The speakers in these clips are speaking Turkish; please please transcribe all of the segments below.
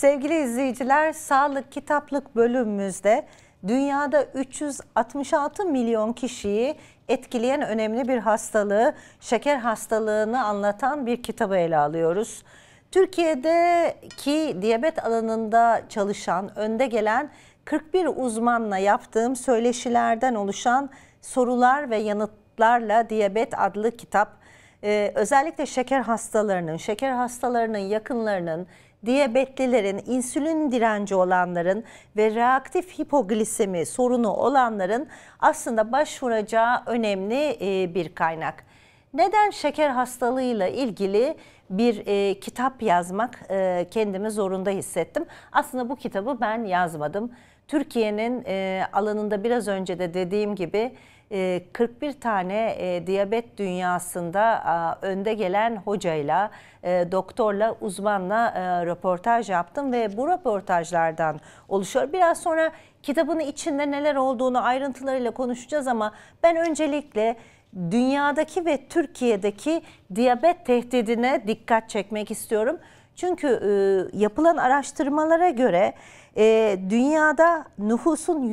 Sevgili izleyiciler, Sağlık Kitaplık bölümümüzde dünyada 366 milyon kişiyi etkileyen önemli bir hastalığı, şeker hastalığını anlatan bir kitabı ele alıyoruz. Türkiye'deki diyabet alanında çalışan, önde gelen 41 uzmanla yaptığım söyleşilerden oluşan Sorular ve Yanıtlarla Diyabet adlı kitap, özellikle şeker hastalarının yakınlarının, diyabetlilerin, insülin direnci olanların ve reaktif hipoglisemi sorunu olanların aslında başvuracağı önemli bir kaynak. Neden şeker hastalığıyla ilgili bir kitap yazmak kendimi zorunda hissettim? Aslında bu kitabı ben yazmadım. Türkiye'nin alanında biraz önce de dediğim gibi 41 tane diyabet dünyasında önde gelen hocayla, doktorla, uzmanla röportaj yaptım ve bu röportajlardan oluşuyor. Biraz sonra kitabın içinde neler olduğunu ayrıntılarıyla konuşacağız ama ben öncelikle dünyadaki ve Türkiye'deki diyabet tehdidine dikkat çekmek istiyorum. Çünkü yapılan araştırmalara göre dünyada nüfusun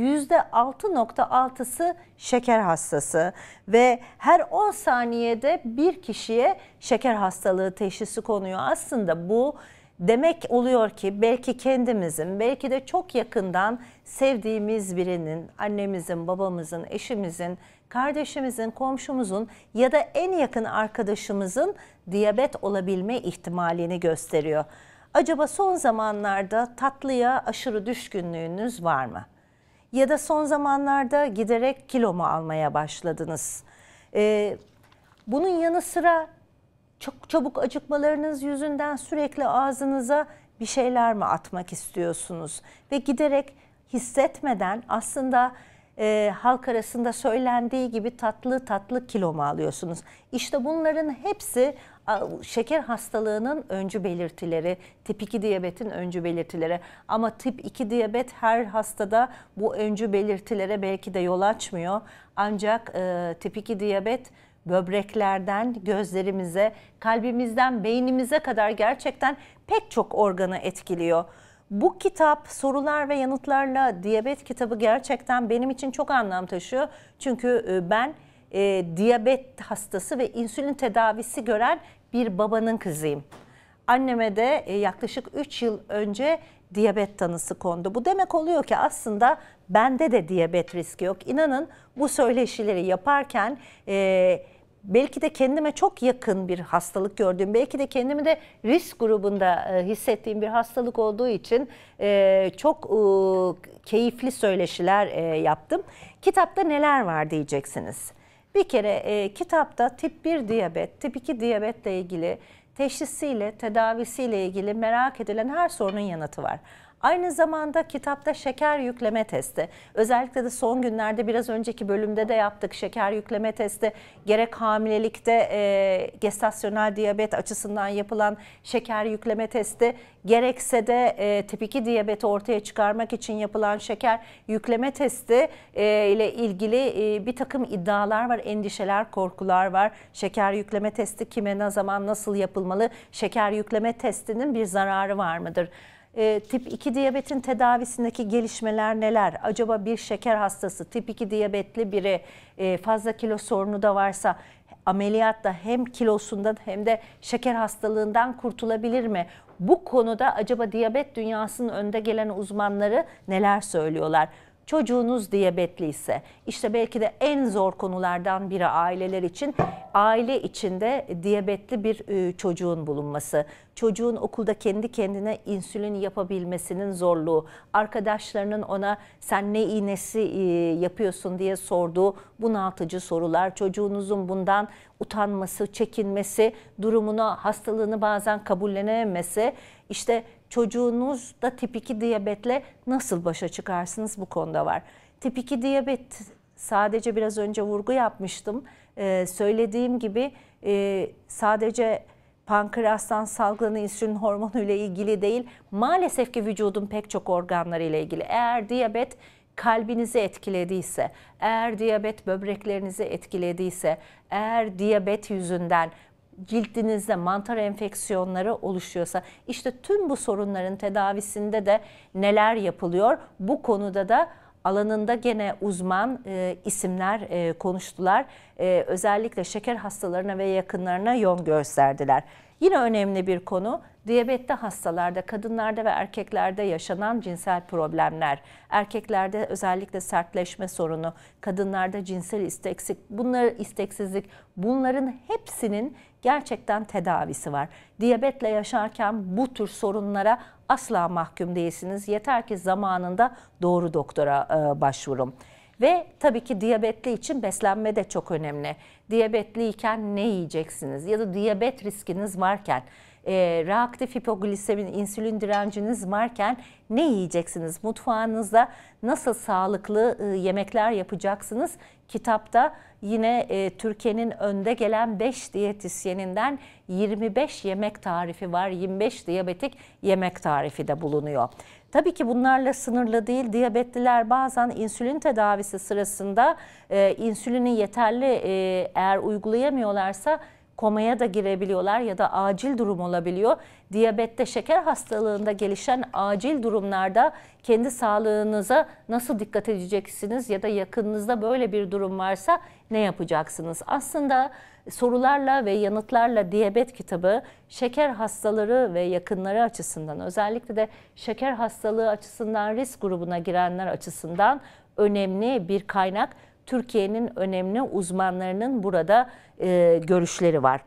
%6,6'sı şeker hastası ve her 10 saniyede bir kişiye şeker hastalığı teşhisi konuyor. Aslında bu demek oluyor ki belki kendimizin, belki de çok yakından sevdiğimiz birinin, annemizin, babamızın, eşimizin, kardeşimizin, komşumuzun ya da en yakın arkadaşımızın diyabet olabilme ihtimalini gösteriyor. Acaba son zamanlarda tatlıya aşırı düşkünlüğünüz var mı? Ya da son zamanlarda giderek kilo mu almaya başladınız? Bunun yanı sıra çok çabuk acıkmalarınız yüzünden sürekli ağzınıza bir şeyler mi atmak istiyorsunuz? Ve giderek hissetmeden aslında halk arasında söylendiği gibi tatlı tatlı kilo mu alıyorsunuz? İşte bunların hepsi şeker hastalığının öncü belirtileri, tip 2 diyabetin öncü belirtileri. Ama tip 2 diyabet her hastada bu öncü belirtilere belki de yol açmıyor. Ancak tip 2 diyabet böbreklerden gözlerimize, kalbimizden beynimize kadar gerçekten pek çok organı etkiliyor. Bu kitap, Sorular ve Yanıtlarla Diyabet kitabı gerçekten benim için çok anlam taşıyor. Çünkü ben diyabet hastası ve insülin tedavisi gören bir babanın kızıyım. Anneme de yaklaşık 3 yıl önce diyabet tanısı kondu. Bu demek oluyor ki aslında bende de diyabet riski yok. İnanın bu söyleşileri yaparken belki de kendime çok yakın bir hastalık gördüğüm, belki de kendimi de risk grubunda hissettiğim bir hastalık olduğu için çok keyifli söyleşiler yaptım. Kitapta neler var diyeceksiniz. Bir kere kitapta tip 1 diyabet, tip 2 diyabetle ilgili teşhisiyle, tedavisiyle ilgili merak edilen her sorunun yanıtı var. Aynı zamanda kitapta şeker yükleme testi, özellikle de son günlerde biraz önceki bölümde de yaptık şeker yükleme testi, gerek hamilelikte gestasyonel diyabet açısından yapılan şeker yükleme testi, gerekse de tip 2 diyabeti ortaya çıkarmak için yapılan şeker yükleme testi ile ilgili bir takım iddialar var, endişeler, korkular var. Şeker yükleme testi kime, ne zaman, nasıl yapılmalı? Şeker yükleme testinin bir zararı var mıdır? Tip 2 diyabetin tedavisindeki gelişmeler neler? Acaba bir şeker hastası, tip 2 diyabetli biri fazla kilo sorunu da varsa ameliyatla hem kilosundan hem de şeker hastalığından kurtulabilir mi? Bu konuda acaba diyabet dünyasının önde gelen uzmanları neler söylüyorlar? Çocuğunuz diyabetli ise işte belki de en zor konulardan biri aileler için aile içinde diyabetli bir çocuğun bulunması. Çocuğun okulda kendi kendine insülin yapabilmesinin zorluğu, arkadaşlarının ona sen ne iğnesi yapıyorsun diye sorduğu bunaltıcı sorular, çocuğunuzun bundan utanması, çekinmesi, durumunu, hastalığını bazen kabullenememesi, işte çocuğunuz da tip 2 diyabetle nasıl başa çıkarsınız bu konuda var. Tip 2 diyabet sadece biraz önce vurgu yapmıştım. Söylediğim gibi sadece pankreastan salgılanan insülin hormonu ile ilgili değil, maalesef ki vücudun pek çok organları ile ilgili. Eğer diyabet kalbinizi etkilediyse, eğer diyabet böbreklerinizi etkilediyse, eğer diyabet yüzünden cildinizde mantar enfeksiyonları oluşuyorsa, işte tüm bu sorunların tedavisinde de neler yapılıyor? Bu konuda da alanında gene uzman isimler konuştular. Özellikle şeker hastalarına ve yakınlarına yol gösterdiler. Yine önemli bir konu, diyabetli hastalarda, kadınlarda ve erkeklerde yaşanan cinsel problemler. Erkeklerde özellikle sertleşme sorunu, kadınlarda cinsel isteksizlik, bunların hepsinin gerçekten tedavisi var. Diyabetle yaşarken bu tür sorunlara asla mahkum değilsiniz. Yeter ki zamanında doğru doktora başvurun. Ve tabii ki diyabetli için beslenme de çok önemli. Diyabetliyken ne yiyeceksiniz? Ya da diyabet riskiniz varken, reaktif hipoglisemin, insülin direnciniz varken ne yiyeceksiniz? Mutfağınızda nasıl sağlıklı yemekler yapacaksınız? Kitapta yine Türkiye'nin önde gelen 5 diyetisyeninden 25 yemek tarifi var. 25 diyabetik yemek tarifi de bulunuyor. Tabii ki bunlarla sınırlı değil. Diyabetliler bazen insülin tedavisi sırasında insülini yeterli eğer uygulayamıyorlarsa komaya da girebiliyorlar ya da acil durum olabiliyor. Diyabette, şeker hastalığında gelişen acil durumlarda kendi sağlığınıza nasıl dikkat edeceksiniz ya da yakınınızda böyle bir durum varsa ne yapacaksınız? Aslında Sorularla ve Yanıtlarla Diyabet kitabı şeker hastaları ve yakınları açısından, özellikle de şeker hastalığı açısından risk grubuna girenler açısından önemli bir kaynak. Türkiye'nin önemli uzmanlarının burada görüşleri var.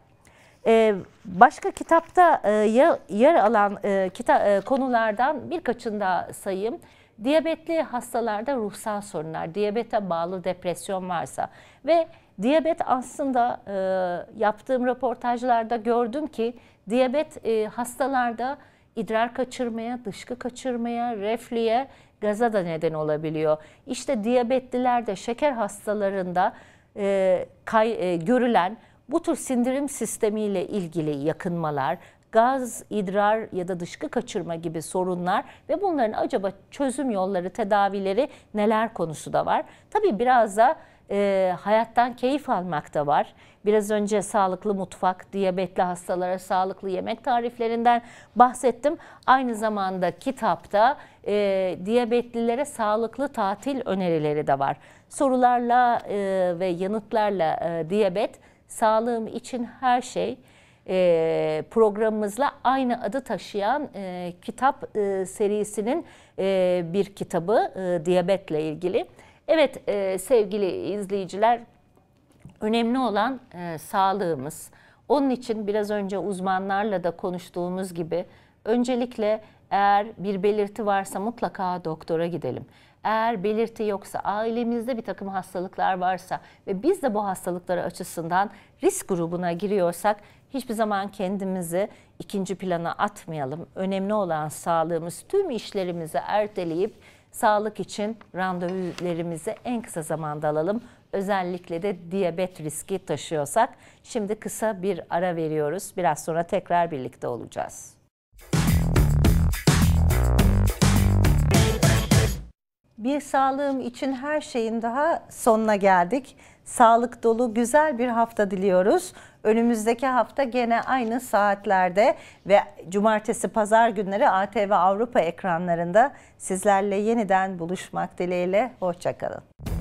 Başka kitapta yer alan konulardan birkaçını da sayayım. Diyabetli hastalarda ruhsal sorunlar, diyabete bağlı depresyon varsa ve diyabet aslında yaptığım röportajlarda gördüm ki diyabet hastalarda idrar kaçırmaya, dışkı kaçırmaya, reflüye, gaza da neden olabiliyor. İşte diyabetlilerde, şeker hastalarında görülen bu tür sindirim sistemiyle ilgili yakınmalar, gaz, idrar ya da dışkı kaçırma gibi sorunlar ve bunların acaba çözüm yolları, tedavileri neler konusu da var. Tabii biraz da hayattan keyif almak da var. Biraz önce sağlıklı mutfak, diyabetli hastalara sağlıklı yemek tariflerinden bahsettim. Aynı zamanda kitapta diyabetlilere sağlıklı tatil önerileri de var. Sorularla ve yanıtlarla diyabet, sağlığım için her şey programımızla aynı adı taşıyan kitap serisinin bir kitabı diyabetle ilgili. Evet sevgili izleyiciler, önemli olan sağlığımız. Onun için biraz önce uzmanlarla da konuştuğumuz gibi öncelikle eğer bir belirti varsa mutlaka doktora gidelim. Eğer belirti yoksa, ailemizde bir takım hastalıklar varsa ve biz de bu hastalıklar açısından risk grubuna giriyorsak hiçbir zaman kendimizi ikinci plana atmayalım. Önemli olan sağlığımız. Tüm işlerimizi erteleyip sağlık için randevularımızı en kısa zamanda alalım. Özellikle de diyabet riski taşıyorsak. Şimdi kısa bir ara veriyoruz. Biraz sonra tekrar birlikte olacağız. Bir sağlığım için her şeyin daha sonuna geldik. Sağlık dolu güzel bir hafta diliyoruz. Önümüzdeki hafta gene aynı saatlerde ve cumartesi pazar günleri ATV Avrupa ekranlarında sizlerle yeniden buluşmak dileğiyle. Hoşça kalın.